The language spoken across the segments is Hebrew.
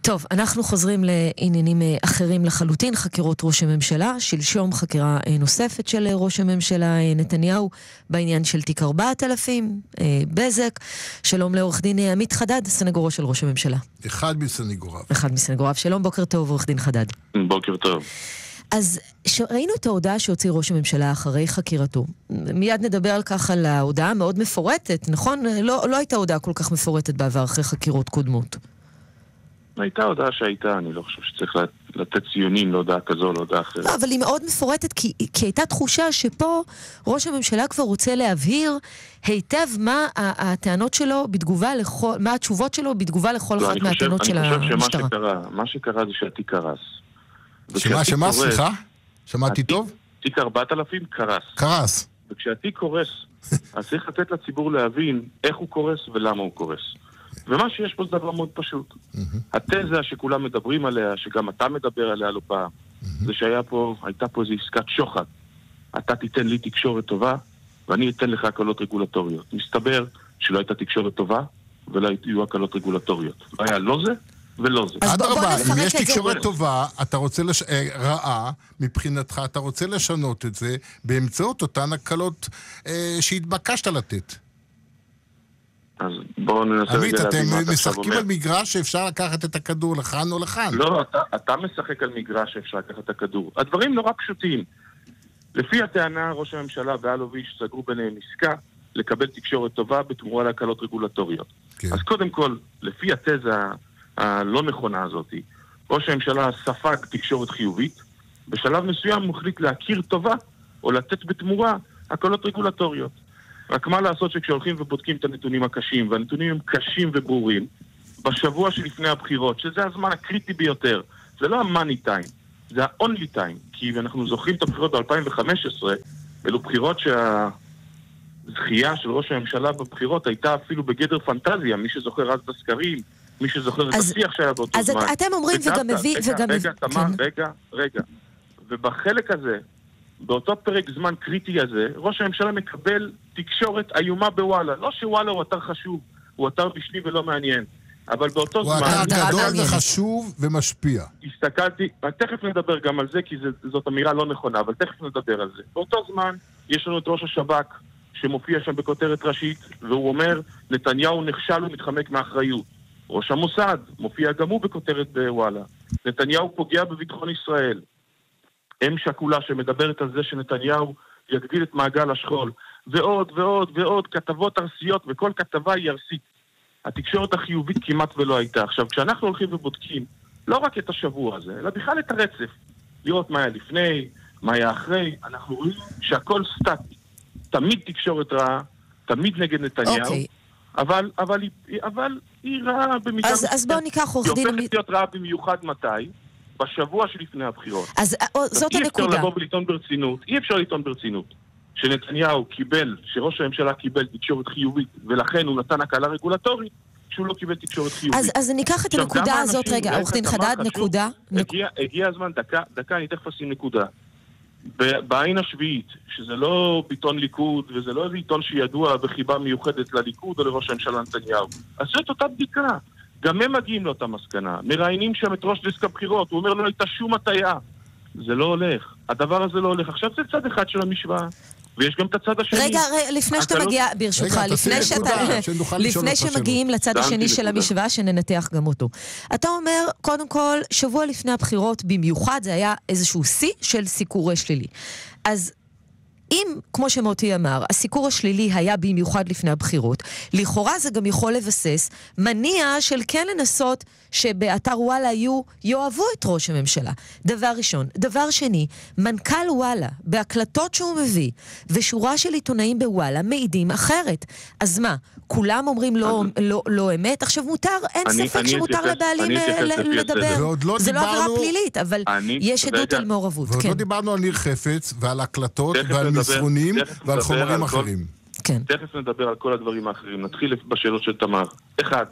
טוב, אנחנו חוזרים לעניינים אחרים לחלוטין, חקירות ראש הממשלה, שלשום חקירה נוספת של ראש הממשלה נתניהו בעניין של תיק 4000, בזק. שלום לעורך דין עמית חדד, סנגורו של ראש הממשלה. אחד מסנגוריו. שלום, בוקר טוב עורך דין חדד. בוקר טוב. אז ראינו את ההודעה שהוציא ראש הממשלה אחרי חקירתו. מיד נדבר על כך, על ההודעה מאוד מפורטת, נכון? לא הייתה הודעה כל כך מפורטת בעבר אחרי חקירות קודמות. הייתה הודעה שהייתה, אני לא חושב שצריך לתת ציונים להודעה כזו, להודעה אחרת. לא, אבל היא מאוד מפורטת, כי הייתה תחושה שפה ראש הממשלה כבר רוצה להבהיר היטב מה הטענות שלו בתגובה לכל, מה התשובות שלו בתגובה לכל אחת מהטענות של המשטרה. אני חושב שמה שקרה זה שהתיק קרס. שמה, סליחה? שמעתי טוב? תיק 4000 קרס. וכשהתיק קורס, אז צריך לתת לציבור להבין איך הוא קורס ולמה הוא קורס. ומה שיש פה זה דבר מאוד פשוט. התזה שכולם מדברים עליה, שגם אתה מדבר עליה לא פעם, זה שהייתה פה איזו עסקת שוחד. אתה תיתן לי תקשורת טובה, ואני אתן לך הקלות רגולטוריות. מסתבר שלא הייתה תקשורת טובה, ולא היו הקלות רגולטוריות. לא היה לא זה ולא זה. אדרבה, אם יש תקשורת טובה, אתה רוצה רעה, מבחינתך, אתה רוצה לשנות את זה, באמצעות אותן הקלות שהתבקשת לתת. אז בואו ננסה עמית, אתם משחקים על מגרש שאפשר לקחת את הכדור לכאן או לכאן. לא, אתה משחק על מגרש שאפשר לקחת את הכדור. הדברים נורא פשוטים. לפי הטענה, ראש הממשלה ואלוביץ' סגרו ביניהם עסקה לקבל תקשורת טובה בתמורה להקלות רגולטוריות. אז קודם כל, לפי התזה הלא נכונה הזאת, ראש הממשלה ספג תקשורת חיובית, בשלב מסוים הוא החליט להכיר טובה או לתת בתמורה הקלות רגולטוריות. רק מה לעשות שכשהולכים ובודקים את הנתונים הקשים, והנתונים הם קשים וברורים, בשבוע שלפני הבחירות, שזה הזמן הקריטי ביותר, זה לא המאני טיים, זה ה-only time, כי אנחנו זוכרים את הבחירות ב-2015, אלו בחירות שהזכייה של ראש הממשלה בבחירות הייתה אפילו בגדר פנטזיה, מי שזוכר אז את הסקרים, מי שזוכר את השיח שהיה באותו זמן. אז אתם אומרים וגם מביא... רגע, ובחלק הזה, באותו פרק זמן קריטי הזה, ראש הממשלה מקבל תקשורת איומה בוואלה. לא שוואלה הוא אתר חשוב, הוא אתר בשני ולא מעניין. אבל באותו זמן... הוא אתר גדול וחשוב ומשפיע. הסתכלתי, תכף נדבר גם על זה, כי זאת אמירה לא נכונה, אבל תכף נדבר על זה. באותו זמן יש לנו את ראש השב"כ, שמופיע שם בכותרת ראשית, והוא אומר, נתניהו נכשל ומתחמק מאחריות. ראש המוסד מופיע גם הוא בכותרת בוואלה. נתניהו פוגע בביטחון ישראל. אם שקולה שמדברת על זה שנתניהו יגדיל את מעגל השכול, ועוד ועוד ועוד כתבות ארסיות, וכל כתבה היא ארסית. התקשורת החיובית כמעט ולא הייתה. עכשיו, כשאנחנו הולכים ובודקים, לא רק את השבוע הזה, אלא בכלל את הרצף, לראות מה היה לפני, מה היה אחרי, אנחנו רואים שהכל סטטי. תמיד תקשורת רעה, תמיד נגד נתניהו, אבל היא רעה במידה... אז בואו ניקח עורך דין... היא הופכת להיות רעה במיוחד מתי? בשבוע שלפני הבחירות. אז זאת הנקודה. אי אפשר לטעון ברצינות שנתניהו קיבל, שראש הממשלה קיבל תקשורת חיובית, ולכן הוא נתן הקלה רגולטורית, שהוא לא קיבל תקשורת חיובית. אז ניקח את הנקודה הזאת, רגע, עורך דין חדד, נקודה. הגיע הזמן, דקה, אני תכף אשים נקודה. בעין השביעית, שזה לא ביטון ליכוד, וזה לא איזה עיתון שידוע בחיבה מיוחדת לליכוד או לראש הממשלה נתניהו. אז זאת אותה בדיקה. גם הם מגיעים לאותה מסקנה. מראיינים שם את ראש דסק הבחירות, הוא אומר לא הייתה שום הטעיה. זה לא הולך. הדבר הזה לא הולך. עכשיו זה צד אחד של המשוואה, ויש גם את הצד השני. רגע, לפני שאתה מגיע, ברשותך, לפני שמגיעים לצד השני של המשוואה, שננתח גם אותו. אתה אומר, קודם כל, שבוע לפני הבחירות, במיוחד זה היה איזשהו שיא של סיקור שלילי. אז אם, כמו שמוטי אמר, הסיקור השלילי היה במיוחד לפני הבחירות, לכאורה זה גם יכול לבסס מניע של כן לנסות שבאתר וואלה יאהבו את ראש הממשלה. דבר ראשון. דבר שני, מנכ"ל וואלה, בהקלטות שהוא מביא, ושורה של עיתונאים בוואלה מעידים אחרת. אז מה, כולם אומרים לא אמת? עכשיו מותר, אין ספק שמותר לבעלים לדבר. זה לא עבירה פלילית, אבל יש עדות על מעורבות. ועוד לא דיברנו על ניר חפץ ועל הקלטות ועל מסרונים ועל חומרים אחרים. כן. תכף נדבר על כל הדברים האחרים. נתחיל בשאלות של תמר. אחד,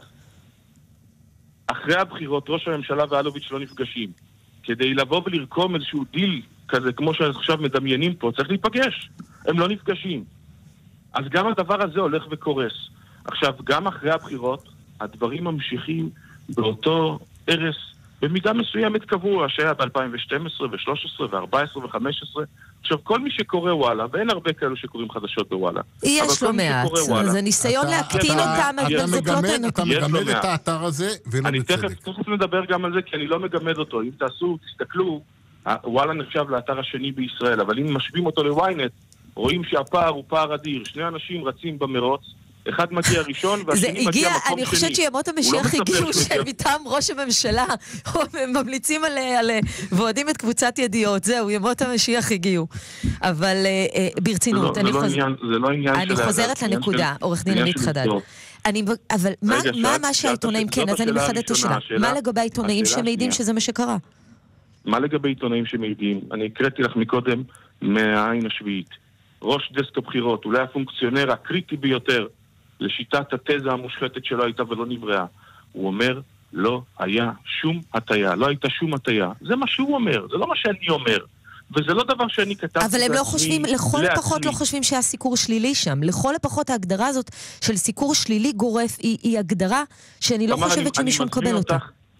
אחרי הבחירות ראש הממשלה ואלוביץ' לא נפגשים. כדי לבוא ולרקום איזשהו דיל כזה, כמו שעכשיו מדמיינים פה, צריך להיפגש. הם לא נפגשים. אז גם הדבר הזה הולך וקורס. עכשיו, גם אחרי הבחירות, הדברים ממשיכים באותו הרס במידה מסוימת קבוע שהיה ב-2012 ו-13 ו-14 ו-15. עכשיו, כל מי שקורא וואלה, ואין הרבה כאלו שקוראים חדשות בוואלה. יש לו מעט, זה ניסיון להקטין אותם, אתה מגמד את האתר הזה, ולא בצדק. אני תכף נדבר גם על זה, כי אני לא מגמד אותו. אם תסתכלו, וואלה נחשב לאתר השני בישראל, אבל אם משווים אותו לוויינט, רואים שהפער הוא פער אדיר. שני אנשים רצים במרוץ, אחד מגיע ראשון והשני מגיע מקום שני. אני חושבת שימות המשיח הגיעו שמטעם ראש הממשלה ממליצים על ועודים את קבוצת ידיעות. זהו, ימות המשיח הגיעו. אבל ברצינות, זה לא עניין אני חוזרת לנקודה, עורך דין עמית חדד. אבל מה שהעיתונאים, כן, אז אני מחדדת את השאלה. מה לגבי העיתונאים שמעידים שזה מה שקרה? מה לגבי עיתונאים שמעידים? אני הקראתי לך מקודם מהעין השביעית. ראש דסק הבחירות, אולי הפונקציונר הקריטי ביותר לשיטת התזה המושחתת שלו הייתה ולא נבראה. הוא אומר, לא היה שום הטיה, לא הייתה שום הטיה. זה מה שהוא אומר, זה לא מה שאני אומר. וזה לא דבר שאני כתבתי. אבל הם לא חושבים, לכל הפחות לא חושבים שהיה סיקור שלילי שם. לכל הפחות ההגדרה הזאת של סיקור שלילי גורף היא הגדרה שאני לא חושבת שמישהו מקבל אותה.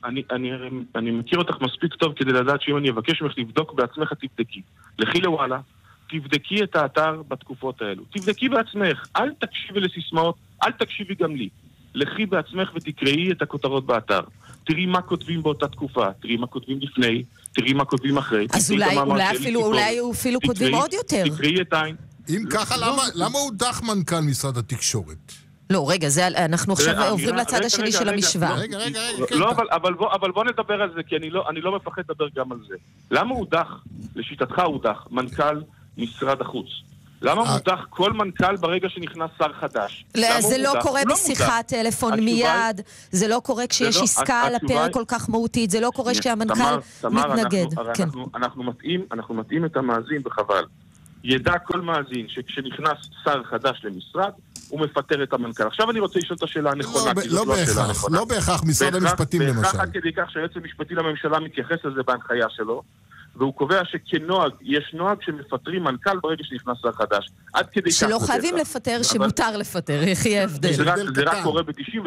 אני מכיר אותך מספיק טוב כדי לדעת שאם אני אבקש ממך לבדוק בעצמך, תבדקי. לכי לוואלה, תבדקי את האתר בתקופות האלו. תבדקי בעצמך, אל תקשיבי לסיסמאות, אל תקשיבי גם לי. לכי בעצמך ותקראי את הכותרות באתר. תראי מה כותבים באותה תקופה, תראי מה כותבים לפני, תראי מה כותבים אחרי. אז אולי אפילו כותבים עוד יותר. תקראי את העין. אם ככה, למה הודח מנכ"ל משרד התקשורת? לא, רגע, אנחנו עכשיו עוברים לצד השני של המשוואה. רגע. לא, אבל בוא נדבר על זה, כי אני לא מפחד לדבר גם על זה. למה הודח, לשיטתך הודח, מנכ"ל משרד החוץ? למה מודח כל מנכ"ל ברגע שנכנס שר חדש? זה לא קורה בשיחת טלפון מיד, זה לא קורה כשיש עסקה על הפרק כל כך מהותית, זה לא קורה כשהמנכ"ל מתנגד. אנחנו מתאים את המאזין וחבל. ידע כל מאזין שכשנכנס שר חדש למשרד, הוא מפטר את המנכ"ל. עכשיו אני רוצה לשאול את השאלה הנכונה. לא בהכרח, משרד המשפטים למשל. בהכרח עד כדי כך שהיועץ המשפטי לממשלה מתייחס לזה בהנחיה שלו, והוא קובע שכנוהג, יש נוהג שמפטרים מנכ"ל ברגע שנכנס שר חדש. עד כדי כך. שלא חייבים לפטר, שמותר לפטר, איך יהיה הבדל. זה רק קורה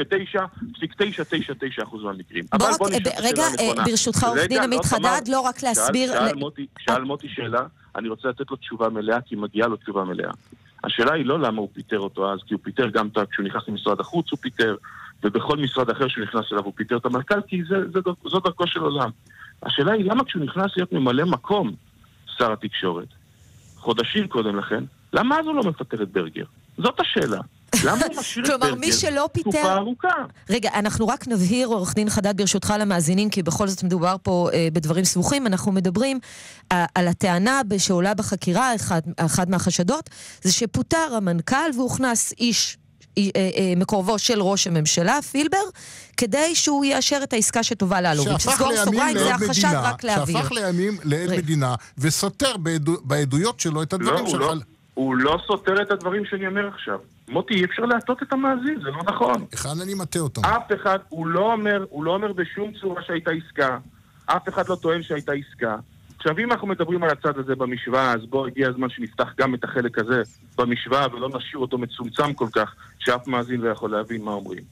ב-99.999% מהמקרים. רגע, ברשותך עורך דין עמית חדד, לא רק להסביר... שאל מוטי שאלה, אני רוצה לתת לו תשובה מלאה, כי מגיעה לו תשובה מלאה. השאלה היא לא למה הוא פיטר אותו אז, כי הוא פיטר גם כשהוא נכנס למשרד החוץ, הוא פיטר, ובכל משרד אחר שהוא נכנס אליו הוא פיטר את המנכ"ל, כי זו דרכו של עולם. השאלה היא למה כשהוא נכנס להיות ממלא מקום שר התקשורת, חודשים קודם לכן, למה אז הוא לא מפטר את ברגר? זאת השאלה. למה הוא משאיר את ברגר תקופה ארוכה? רגע, אנחנו רק נבהיר, עורך דין חדד ברשותך למאזינים, כי בכל זאת מדובר פה בדברים סבוכים, אנחנו מדברים על הטענה שעולה בחקירה, אחד מהחשדות, זה שפוטר המנכ"ל והוכנס איש מקורבו של ראש הממשלה, פילבר, כדי שהוא יאשר את העסקה שטובה לאלוביץ'. סגור סוגריים, זה החשד רק להעביר. שהפך לימים לעד מדינה, וסותר בעדויות שלו את הדברים שלך. הוא לא סותר את הדברים שאני אומר עכשיו. מוטי, אי אפשר להטות את המאזין, זה לא נכון. אחד אני מטה אותם. אף אחד, הוא לא אומר בשום צורה שהייתה עסקה. אף אחד לא טוען שהייתה עסקה. עכשיו, אם אנחנו מדברים על הצד הזה במשוואה, אז בוא, הגיע הזמן שנפתח גם את החלק הזה במשוואה, ולא נשאיר אותו מצומצם כל כך, שאף מאזין לא יכול להבין מה אומרים.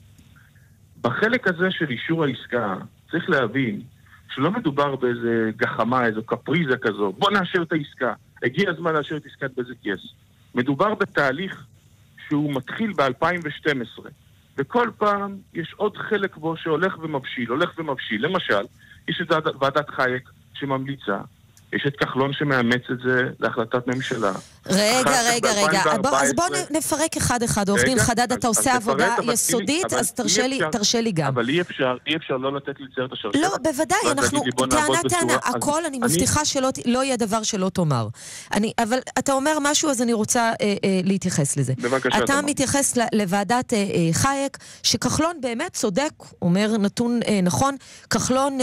בחלק הזה של אישור העסקה, צריך להבין שלא מדובר באיזה גחמה, איזו קפריזה כזו. בוא נאשר את העסקה. הגיע הזמן לאשר את עסקת בזק יס. מדובר בתהליך שהוא מתחיל ב-2012, וכל פעם יש עוד חלק בו שהולך ומבשיל. למשל, יש את ועדת חייק שממליצה, יש את כחלון שמאמץ את זה להחלטת ממשלה. רגע. אז בוא נפרק אחד. עורך דין חדד, אתה עושה עבודה יסודית, אז תרשה לי גם. אבל אי אפשר לא לתת לצייר את השרשרת. לא, בוודאי, אנחנו, טענה, הכל, אני מבטיחה שלא יהיה דבר שלא תאמר. אבל אתה אומר משהו, אז אני רוצה להתייחס לזה. אתה מתייחס לוועדת חייק, שכחלון באמת צודק, אומר נתון נכון, כחלון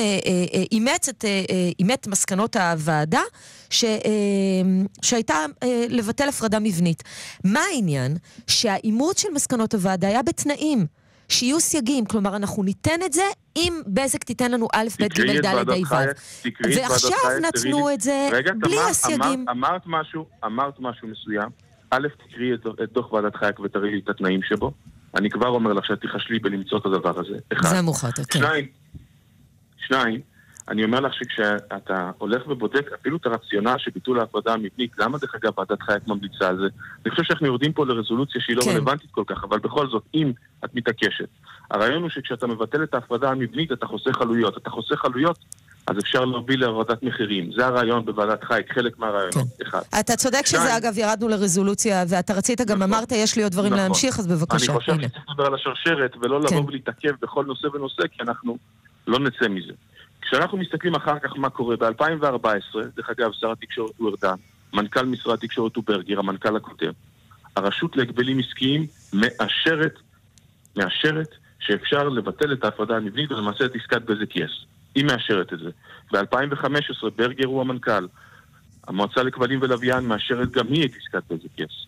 אימץ מסקנות הוועדה, שהייתה לבטל הפרדה מבנית. מה העניין? שהאימוץ של מסקנות הוועדה היה בתנאים, שיהיו סייגים, כלומר אנחנו ניתן את זה אם בזק תיתן לנו א' ב' ג' ד' ה' ו'. ועכשיו נתנו את זה בלי הסייגים. אמרת משהו מסוים, א' תקראי את דוח ועדת חייק ותראי לי את התנאים שבו, אני כבר אומר לך שאת תחשלי בלמצוא את הדבר הזה. זה מוכרת, כן. שניים, אני אומר לך שכשאתה הולך ובודק אפילו את הרציונל שביטול ההפרדה המבנית, למה דרך אגב ועדת חייק ממליצה על זה? אני חושב שאנחנו יורדים פה לרזולוציה שהיא לא רלוונטית כל כך, אבל בכל זאת, אם את מתעקשת, הרעיון הוא שכשאתה מבטל את ההפרדה המבנית, אתה חוסך עלויות. אתה חוסך עלויות, אז אפשר להוביל להורדת מחירים. זה הרעיון בוועדת חייק, חלק מהרעיון. אחד. אתה צודק שזה אגב ירדנו לרזולוציה, ואתה רצית גם אמרת, יש לי עוד דברים להמשיך, אז בבקשה. אני חושב שצריך לדבר על השרשרת, ולא לבוא ולהתעכב בכל נושא ונושא, כי אנחנו לא נצא מזה. כשאנחנו מסתכלים אחר כך מה קורה, ב-2014, דרך אגב, שר התקשורת הוא ארדן, מנכ"ל משרד התקשורת הוא ברגר, המנכ"ל הקודם, הרשות להגבלים עסקיים מאשרת שאפשר לבטל את ההפרדה המבנית ולמעשה את עסקת בזק יס. היא מאשרת את זה. ב-2015 ברגר הוא המנכ"ל. המועצה לכבלים ולוויין מאשרת גם היא את עסקת בזק יס.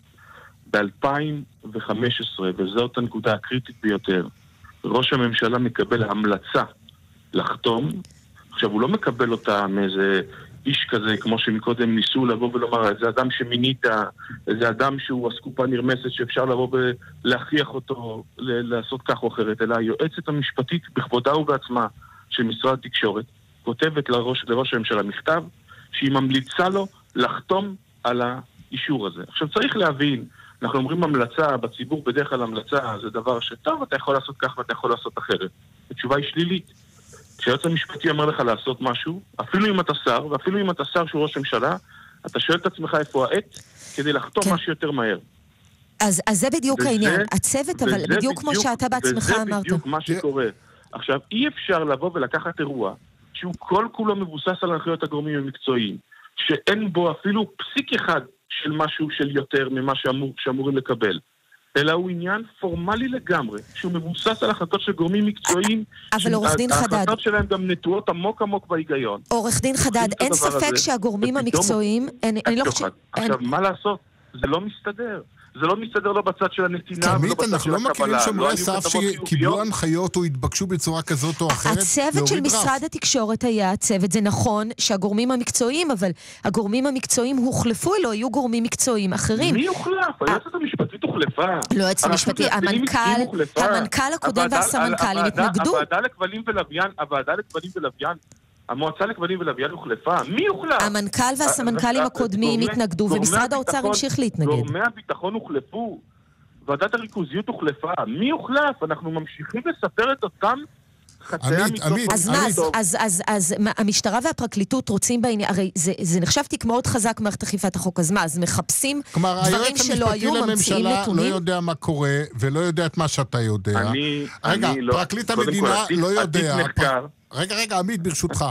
ב-2015, וזאת הנקודה הקריטית ביותר, ראש הממשלה מקבל המלצה לחתום. עכשיו, הוא לא מקבל אותה מאיזה איש כזה, כמו שמקודם ניסו לבוא ולומר, איזה אדם שמינית, איזה אדם שהוא אסקופה נרמסת שאפשר לבוא ולהכריח אותו לעשות כך או אחרת, אלא היועצת המשפטית בכבודה ובעצמה של משרד התקשורת, כותבת לראש הממשלה מכתב, שהיא ממליצה לו לחתום על האישור הזה. עכשיו, צריך להבין, אנחנו אומרים המלצה, בציבור בדרך כלל המלצה, זה דבר שטוב, אתה יכול לעשות כך ואתה יכול לעשות אחרת. התשובה היא שלילית. כשהיועץ המשפטי אומר לך לעשות משהו, אפילו אם אתה שר, ואפילו אם אתה שר שהוא ראש ממשלה, אתה שואל את עצמך איפה העט, כדי לחתום משהו יותר מהר. אז זה בדיוק העניין. הצוות, אבל בדיוק כמו שאתה בעצמך אמרת. וזה בדיוק מה שקורה. עכשיו, אי אפשר לבוא ולקחת אירוע, שהוא כל כולו מבוסס על הנחיות הגורמים המקצועיים, שאין בו אפילו פסיק אחד של משהו של יותר ממה שאמורים לקבל. אלא הוא עניין פורמלי לגמרי, שהוא מבוסס על החלטות של גורמים מקצועיים, אבל עורך דין חדד, ההחלטות שלהם גם נטועות עמוק עמוק בהיגיון. עורך דין חדד, אין ספק שהגורמים המקצועיים, עכשיו, מה לעשות? זה לא מסתדר. זה לא מסתדר לא בצד של הנתינה ולא בצד של הקבלה. אנחנו לא מכירים שומרי סף שקיבלו הנחיות או התבקשו בצורה כזאת או אחרת. הצוות של משרד התקשורת היה הצוות, זה נכון שהגורמים המקצועיים, אבל הגורמים המקצועיים הוחלפו, לא היו גורמים מקצועיים אחרים. מי הוחלף? היועצת המשפטית הוחלפה. לא היועצת המשפטית, המנכ"ל הקודם והסמנכ"לים התנגדו. הוועדה לכבלים ולוויין, המועצה לכבלים ולוויין הוחלפה. מי הוחלף? המנכ"ל והסמנכ"לים הקודמים התנגדו, ומשרד האוצר המשיך להתנגד. גורמי הביטחון הוחלפו, ועדת הריכוזיות הוחלפה. מי הוחלף? אנחנו ממשיכים לספר את אותם חצאי המיטות. אז המשטרה והפרקליטות רוצים בעניין, הרי זה נחשב תיק מאוד חזק מערכת אכיפת החוק, אז מה? אז מחפשים דברים שלא היו, ממציאים נתונים? לא יודע מה קורה, ולא יודע את מה שאתה יודע. רגע, פרקליט המדינה לא יודע. רגע, עמית, ברשותך.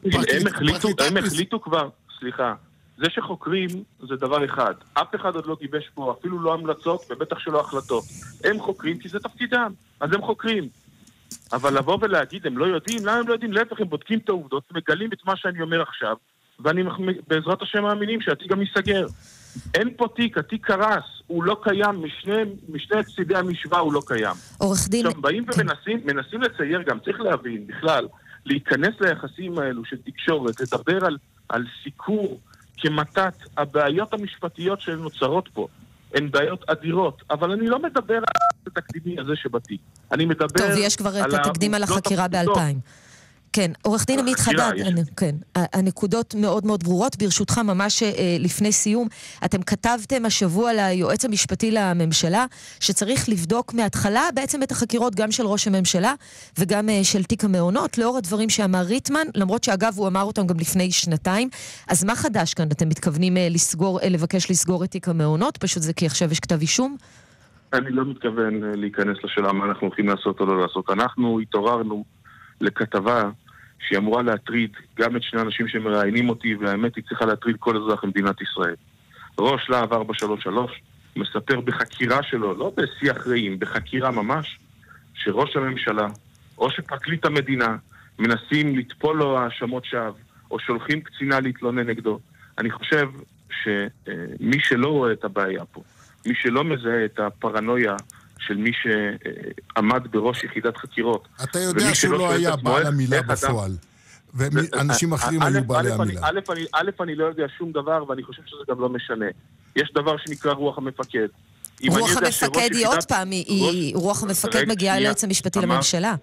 הם החליטו כבר, סליחה, זה שחוקרים זה דבר אחד. אף אחד עוד לא גיבש פה, אפילו לא המלצות, ובטח שלא החלטות. הם חוקרים כי זה תפקידם, אז הם חוקרים. אבל לבוא ולהגיד, הם לא יודעים, למה הם לא יודעים? להפך, הם בודקים את העובדות, מגלים את מה שאני אומר עכשיו, ואני בעזרת השם מאמינים שהתיק גם ייסגר. אין פה תיק, התיק קרס, הוא לא קיים, משני צידי המשוואה הוא לא קיים. עורך דין... עכשיו, באים ומנסים לצייר גם, צריך להבין, בכלל, להיכנס ליחסים האלו של תקשורת, לדבר על סיקור כמתת הבעיות המשפטיות שנוצרות פה. הן בעיות אדירות, אבל אני לא מדבר על התקדימי הזה שבתיק. אני מדבר... טוב, יש כבר את התקדים על החקירה ב-2000. כן, עורך דין עמית חדד, כן, הנקודות מאוד מאוד ברורות, ברשותך ממש לפני סיום, אתם כתבתם השבוע ליועץ המשפטי לממשלה, שצריך לבדוק מההתחלה בעצם את החקירות גם של ראש הממשלה, וגם של תיק המעונות, לאור הדברים שאמר ריטמן, למרות שאגב הוא אמר אותם גם לפני שנתיים, אז מה חדש כאן? אתם מתכוונים לבקש לסגור את תיק המעונות? פשוט זה כי עכשיו יש כתב אישום? אני לא מתכוון להיכנס לשאלה מה אנחנו הולכים לעשות או לא לעשות. אנחנו התעוררנו לכתבה שהיא אמורה להטריד גם את שני אנשים שמראיינים אותי, והאמת היא צריכה להטריד כל אזרח במדינת ישראל. ראש להב 433 מספר בחקירה שלו, לא בשיח רעים, בחקירה ממש, שראש הממשלה או שפרקליט המדינה מנסים לטפול לו האשמות שווא, או שולחים קצינה להתלונן נגדו. אני חושב שמי שלא רואה את הבעיה פה, מי שלא מזהה את הפרנויה של מי שעמד בראש יחידת חקירות. אתה יודע שהוא לא היה בעל המילה בפועל, ואנשים אחרים היו בעלי המילה. א', אני לא יודע שום דבר, ואני חושב שזה גם לא משנה. יש דבר שנקרא רוח המפקד. רוח המפקד היא עוד פעם, רוח המפקד מגיעה ליועץ המשפטי לממשלה.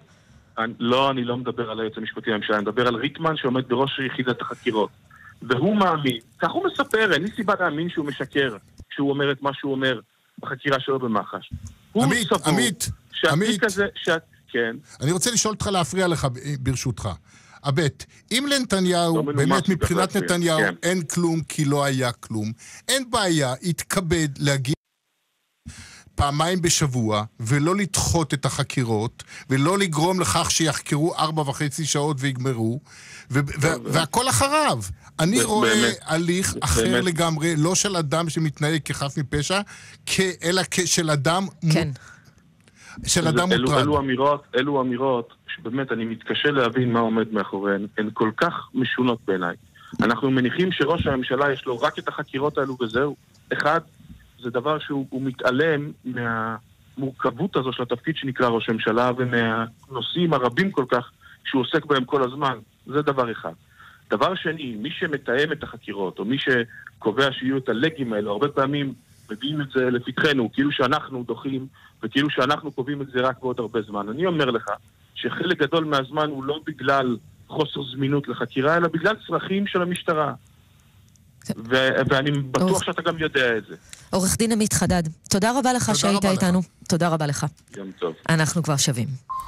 לא, אני לא מדבר על היועץ המשפטי לממשלה, אני מדבר על ריטמן שעומד בראש יחידת החקירות. והוא מאמין, כך הוא מספר, אין לי סיבה להאמין שהוא משקר, כשהוא אומר את מה שהוא אומר בחקירה שלו במח"ש. עמית, כן. אני רוצה לשאול אותך להפריע לך ברשותך. הבט, אם לנתניהו, באמת מבחינת נתניהו, אין כלום כי לא היה כלום, אין בעיה, יתכבד להגיע פעמיים בשבוע, ולא לדחות את החקירות, ולא לגרום לכך שיחקרו 4.5 שעות ויגמרו, והכל אחריו. אני רואה הליך אחר לגמרי, לא של אדם שמתנהג כחף מפשע, אלא של אדם של אדם מוטרד. אלו אמירות שבאמת אני מתקשה להבין מה עומד מאחוריהן, הן כל כך משונות בעיניי. אנחנו מניחים שראש הממשלה יש לו רק את החקירות האלו וזהו. אחד, זה דבר שהוא מתעלם מהמורכבות הזו של התפקיד שנקרא ראש הממשלה ומהנושאים הרבים כל כך שהוא עוסק בהם כל הזמן. זה דבר אחד. דבר שני, מי שמתאם את החקירות או מי שקובע שיהיו את הלגים האלו, הרבה פעמים מביאים את זה לפתחנו, כאילו שאנחנו דוחים וכאילו שאנחנו קובעים את זה רק בעוד הרבה זמן. אני אומר לך שחלק גדול מהזמן הוא לא בגלל חוסר זמינות לחקירה, אלא בגלל צרכים של המשטרה. ואני בטוח שאתה גם יודע את זה. עורך דין עמית חדד, תודה רבה לך שהיית איתנו. תודה רבה לך. יום טוב. אנחנו כבר שווים.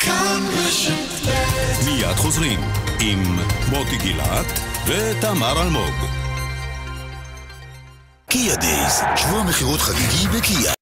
מיד חוזרים עם מוטי גילת ותמר אלמוג. קיה דייז, שבוע מחירות חגיגי בקיה.